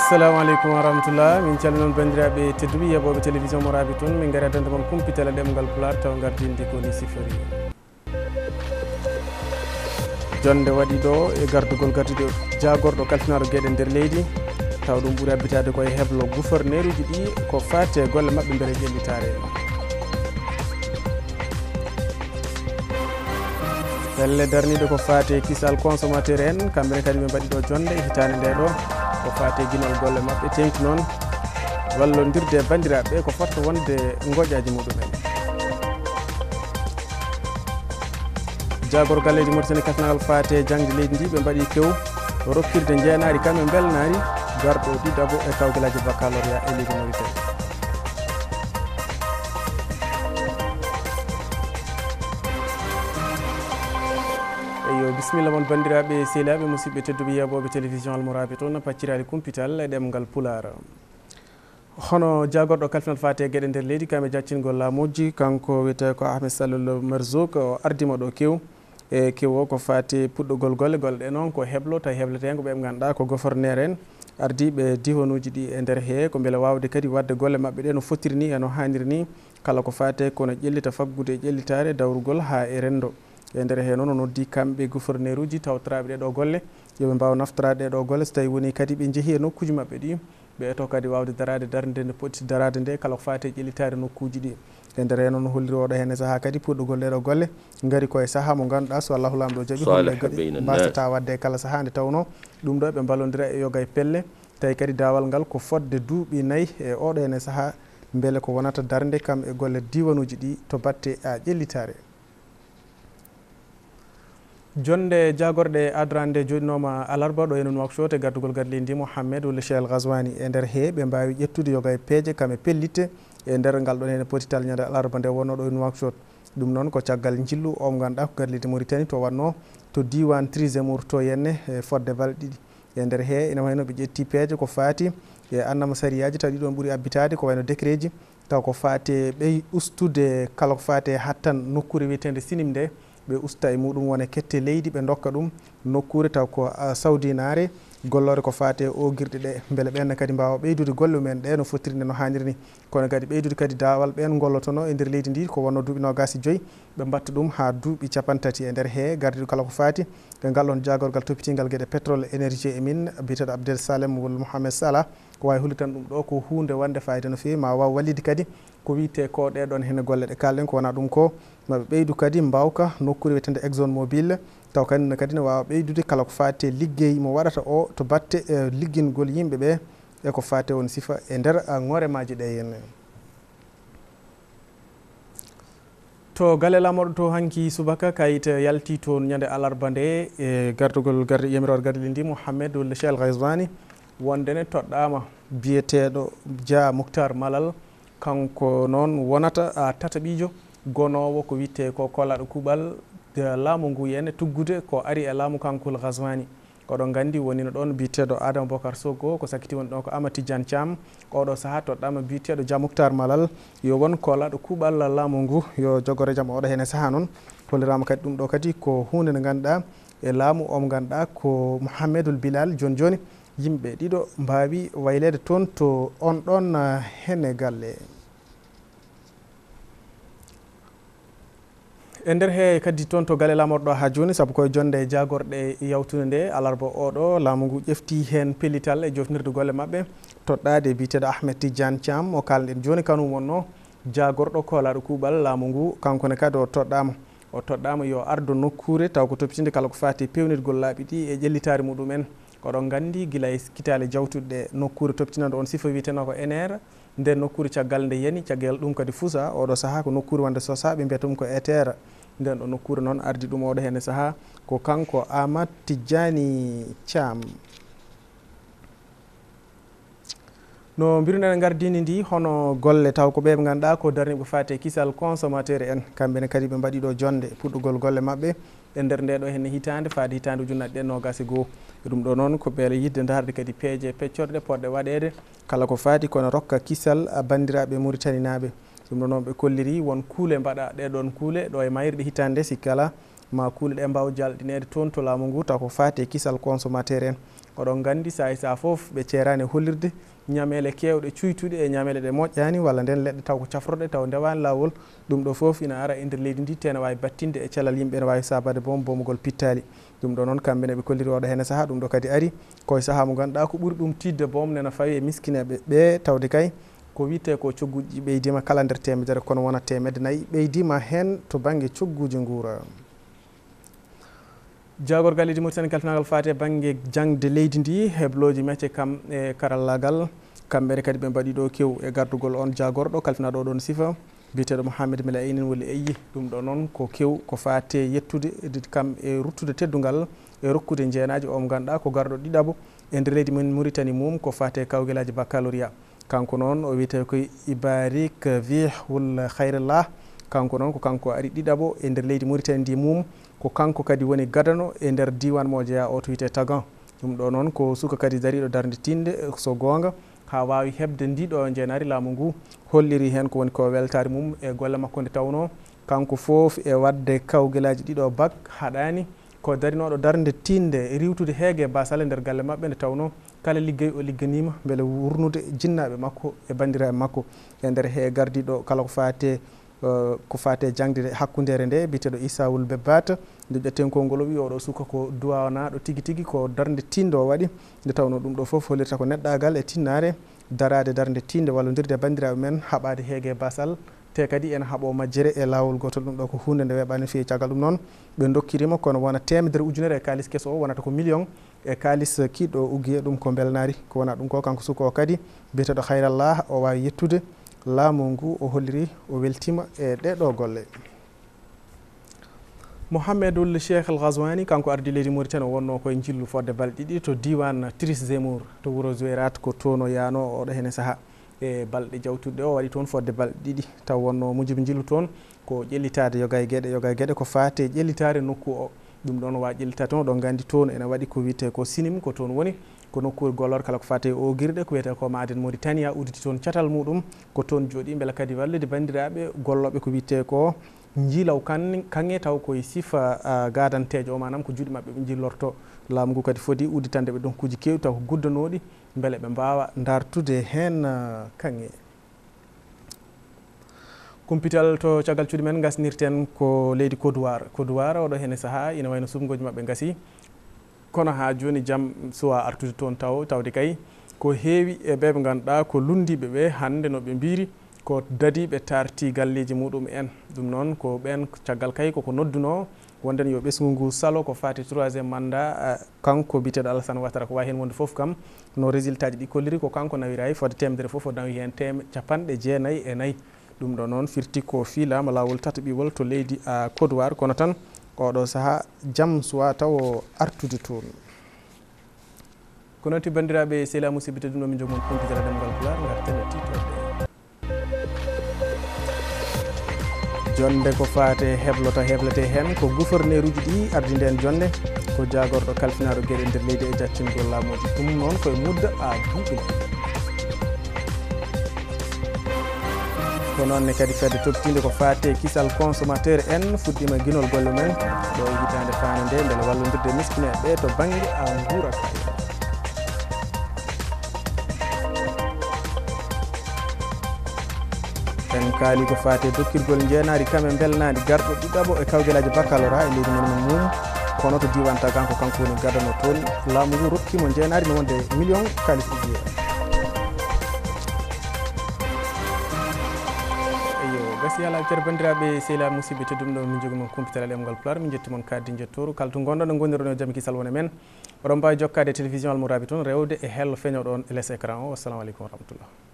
assalamu aleykum wa rahmatullah. Min calminon bandiraɓe tedduɓe yaɓoɓe télévision mo Rabi toon min gari addande moon kumpitala ɗemgal Pulaar taw gardinde koni sifori jonde waɗi ɗo e gardugol gardiɗo jagorɗo kalfinaɗo gueɗe nder leydi taw ɗum ɓuuri abbitade koye heblo gouverneur uji ɗi ko fate golle mabɓe beele ƴellitare pelle darniɗo ko fate kisal consommateur en kamɓene kadi ɓe mbaɗi ɗo jonde hitande nde ɗo ko fate guinol golle mabɓe tengti noon wallodirde bandiraɓe ko fotta wonde goƴaji muɗumen jagor galleji Mauritanie kasnagal fate jangde leydi ndi ɓe mbaɗi kew rokkirde jeenari kamɓe belnari garɗo ɗiɗabo e kawguelaji baccaloria e leydi Mauritanie eyo bisimilla moon bandiraɓe sehilaɓe musidɓe tedduɓe yaɓoɓe télévision almoraɓe toon paccirali kumpital e ɗemgal Pulaar hono jagorɗo kalfinal fate gueɗe nder leydi kamɓe jaccingol laamuji kanko wiyete ko Ahmed Salloul Merzouk o ardima ɗo kew e kew o ko fati puɗɗogol golle ɗe noon ko heblo tawi hebletego ɓe ganduɗa ko gouverneur en ardiɓe diwanuji ɗi e nder he ko beele wawde kadi wadde golle mabɓe ɗe no fottiri ni e no hanniri ni kala ko fate kono ƴellita faggude e ƴellitare dawrugol ha e rendo e nder he noon o noddi kamɓe gouverneur uji tawtoraɓe ɗeɗo golle yoɓe mbawa naftorade ɗeɗo golle so tawi woni kadi ɓe jeehi e nokkuji mabɓe ɗi ɓe to kadi wawde darade darde nde poti darade nde kala ko fate ƴellitare nokkuji ɗi e nder he noon holliri oɗo hen e saaha kadi puɗɗogol ɗeɗo golle gaari koye saaha mo ganduɗa so Allahu lamɗo jaaɓi holle gaɗi mbastata wadde e kala saaha nde tawno ɗum ɗo ɓe ballodira e yoga e pelle tawi kadi dawal ngal ko fodde duuɓi 4 e oɗo hen e saaha beele ko wonata darde kam e golle diwanuji ɗi to batte a ƴellitare jonde jagorɗe adrande joɗinoma alarba ɗo enon wakshot e gardugol gardi ndi Mouhamed Ould Cheikh El Ghazouani e nder he ɓe mbawi ƴettude yoga e peeje kam e pellitte e nder ngal ɗon hen potital ñande alarba nde wonno ɗo en wakshot ɗum noon ko caggal jillu o mo ganduɗa ko garlide Mauritanie to wanno to diwan Trisémour to henne e fodde balɗe ɗiɗi e nder he ina wayno ɓe ƴetti peeje ko fati e annama sariyaji taw ɗiɗon ɓuuri abbitade ko wayno décret ji taw ko fate ɓey ustude kala ko fate hattan nokkure wiyetede sinim nde ɓe usta e muɗum wone kette leydi ɓe dokka ɗum nokkure taw ko sawdinare gollore ko fate o guirɗe ɗe beele ɓenne kadi mbawa ɓeydude golle mumen ɗe no fottiri nde no hanniri ni kono kadi ɓeydude kadi dawal ɓen gollotono e nder leydi ndi ko wonno duuɓi 25 ɓe mbatta ɗum ha duuɓi 30 e nder he gardiɗo kala ko fati e ngal ɗon jagorgal toppitingal gueɗe pétrole énergie e min biteɗo Abdel Salem wol Mohamed Salah ko wawi hullitan ɗum ɗo ko hunde wonde fayida no fewi ma waw wallide kadi ko wiyete ko ɗeɗon hen golle ɗe kalɗen ko wona ɗum ko maɓe ɓeydu kadi mbawka nokkure wiyetede Exxon Mobil taw kadi ne wawa ɓeydude kala ko fate liggey mo waɗata o to batte liggingol yimɓeɓe e ko fate won sifa e nder ŋoremaji ɗe henne to galle lamoɗo to hanki subaka kayit yalti toon ñande alarba nde e gardugol yamiroɗo gardeli ndi Mouhamed Ould Cheikh El Ghazouani wondene toɗɗama biyeteɗo Dia Moukhtar Malal kanko noon wonata tataɓijo gonowo ko witte ko kolaɗo kuuɓal laamu ngu henne tuggude ko ari e laamu kanko El Ghazouani oɗon gandi wonino ɗon biyeteɗo Adama Bocar Soggo ko sakiti woni ɗon ko Amadou Tidiane Thiam oɗo saaha toɗɗama biyeteɗo Dia Moukhtar Malal yo won kolaɗo kuuɓal laamu ngu yo jogore jaam oɗo hen e saaha noon hollirama kadi ɗum ɗo kadi ko hunde nde ganduɗa e laamu omo ganduɗa ko Mouhamedoul Bilal joni yimɓe ɗiɗo mbawi waylede toon to on ɗon henne galle e nder he kadi toon to galle lamorɗo ha joni saabu koye jonde jagorɗe yawtude nde alarba oɗo laamu ngu ƴefti hen pellital e jofnirde golle mabɓe toɗɗade biteɗo Ahmed Tidiane Thiam o kalɗen joni kanum wonno jagorɗo kolaɗo kuuɓal laamu ngu kankone kadi o toɗɗama yo ardo nokkure taw ko toppitinde kala ko fati pewnitgol laaɓi ɗi e ƴellitare muɗumen oɗon gandi guila e kitale jawtuɗe nokkure toppitinande on sifa wiyeteno ko ENR nden nokkure caggal nde yani caggal ɗum kadi fuusa oɗo saaha ko nokkure wonde sosa ɓe mbiyata ɗum ko ETR nden ɗo nokkure noon ardi ɗum oɗo hen e saaha ko kanko Amadou Tidiane Thiam no mbiruɗen gardini ndi hono golle taw ko ɓe ganduɗa ko darniɓe fate kisal consommateur en kamɓene kadi ɓe mbaɗi ɗo jonde puɗɗogol golle mabɓe e nder nde ɗo henne hitande faade hitande ujunnaɗe ɗe 21 ɗum ɗo noon ko beele yidde darde kadi peeje peccorɗe poɗɗe waɗede kala ko faati kono rokka kisal bandiraɓe Mauritanie naɓe ɗum ɗo noon ɓe kolliri won kuule mbaɗa ɗeɗon kuule ɗo e mayirɗe hitande sikkala ma kuule ɗe mbaw jalɗinede toon to laamu ngu taw ko faati e kisal consommateur en oɗon gandi sa fof ɓe ceerani hollirde ñamele kewɗe cuytuɗe e ñamele ɗe moƴƴani walla nden leɗɗe taw ko cafroɗe taw ndewani lawol ɗum ɗo fof ina ara e nder leydi ndi tena wawi battinde e cellal yimɓe ne wawi sabade bomugol pittali ɗum ɗo noon kamɓene ɓe kolliri oɗo hene saaha ɗum ɗo kadi ari koye saaha mo ganduɗa ko ɓuuri ɗum tidde boom nena fawi e miskineɓe ɓe tawde kay ko wiite ko cogguji ɓeydima kala nder temedere kono wona temedde nayyi ɓeydima hen to banggue cogguji nguura. jagorgal leydi Mauritanie kalfinagal faati e banggue jangde leydi ndi hebloji métier kam e karallagal kamɓene kadi ɓe mbaɗi ɗo kew e gardugol on jagorɗo kalfinaɗo ɗon sifa biteɗo Mouhamed Mela Eynin woni Eyyi ɗum ɗo noon ko kew ko faate yettude kam e ruttude teddugal e rokkude jeenaji o mo ganduɗa ko garɗo ɗiɗaɓo e nder leydi men Mauritanie mum ko faate kawguelaji baccalauréat kanko noon o wiyete ko Ibarik Vihul Khairallah kanko noon ko kanko ari ɗiɗaɓo e nder leydi Mauritanie ndi mum ko kanko kadi woni gadano e nder diwan mo jeeya o to wiyete Tagan ɗum ɗo noon ko suka kadi dariɗo darde tinde so gonga ha wawi hebde ndiɗo jeenari laamu ngu holliri hen ko woni ko weltare mum e golle makko nde tawno kanko foof e wadde kawguelaji ɗiɗo bac haɗani ko darinoɗo darde tinde riwtude heege basal e nder galle mabɓe nde tawno kala liggey o ligganima beele wurnude jinnaɓe makko e bandiraɓe makko e nder he gardiɗo kala ko faate jangde hakkundere nde biteɗo Issa Wulbe Bata nde ƴetten konngol o wi oɗo suka ko duwanaɗo tigui tigui ko darde tinde o waɗi nde tawno ɗum ɗo foof hollirta ko neɗɗagal e tinnare darade darde tinde wallodirde bandiraɓe men haɓade heege basal te kadi ene haaɓo majjere e lawol gotol ɗum ɗo ko hunde nde weɓani fewi caggal ɗum noon ɓe dokkirima kono wona temedere ujunere e kalis kesso o wonata ko million e kalis kiɗɗo ugguye ɗum ko belnari ko wona ɗum ko kanko suka o kadi biteɗo Khairallah o wawi yettude laamu ngu o holliri o weltima e ɗeɗo golle. Mouhamedoul Cheikh El Ghazouani kanko ardi leydi Mauritanie o wonno koye jillu fodde balɗe ɗiɗi to diwan Tris Zemour to wuuro Zouérat ko toon o yano oɗo hene saaha e balɗe jawtuɗe o waɗi toon fodde balɗe ɗiɗi taw wonno mujibi jillu toon ko ƴellitade yoga e gueɗe ko fate ƴellitare nokku o ɗum ɗon wawi ƴellitade toon oɗon gandi toon ene waɗi ko wiyete ko sinim ko toon woni ko nokkuwel gollor kala ko fate o guirɗe ko wiyete ko Maaden Mauritania udditi toon catal muɗum ko toon jooɗi beele kadi wallude bandiraɓe golloɓe ko witte ko jiilaw kanŋe taw koye sifa gadantejo o manam ko juuɗe mabɓe ɓe jillorto laamu ngu kadi foti udditande ɓe ɗon kuuji kewɗi taw ko guddanoɗi beele ɓe mbawa dartude hen kanŋe. kumpital to caggal cuuɗi men gasnirten ko leydi Côte d'Ivoire oɗo hene saaha ina wayno sumgoji mabɓe gasi kono ha joni jaam suwa artude toon tawde kay ko heewi e ɓe ganduɗa ko lundiɓe ɓe hande no ɓe mbiri ko dadiɓe tarti galleji muɗum en ɗum noon ko ɓen caggal kay koko nodduno wonden yo ɓesgu ngu salo ko fati 3e mandat kanko biteɗo Alassane Ouattara ko wawi hen wonde foof kam no résultat ji ɗi kolliri ko kanko nawira hay fodde temedere foof o nawi hen capanɗe jeenayyi e nayyi ɗum ɗo noon firti ko fiilama lawol tataɓiwol to leydi Côte d'Ivoire kono tan oɗo saaha jaam suwa taw artude toon ko noti bandiraɓe sehila musidɓe tedduno min jogmon computere demgal pular garten e titorde jonde ko fate heblete hen ko gouverneur uji ɗi ardi nden jonde ko jagorɗo kalfinaɗo gueɗe nder leydi e jattingol laamuji ɗum noon koye mudda duuɓi ko noonne kadi fedde tottinde ko fate kisal consommateur en fuɗɗima guinol golle men ɗo e hitande fane nde beele wallodirde miskineɓe to banggue guuraka en kaali ko fate dokkirgol jeenari kamen belnadi garɗo ɗiɗaɓo e kawguelaji baccalauréat e leydi men mum kono to diwan Tagan ko kanko woni gadano toon laamu ngu rokkimo jeenari no wonde million kalis ujunere gasi ala ceer bandiraɓe sehila musidɓe teddum ɗo min jogui mon computere ɗemgal pular min jetti mon kaddi jettoru kala to gonɗon ɗo gonɗiron e jaam kisal wona men oɗon mbawi jokkade télévision almourabi toon rewde e hello feñoɗon e less écran o. Assalamu aleykum wa rahmatullah.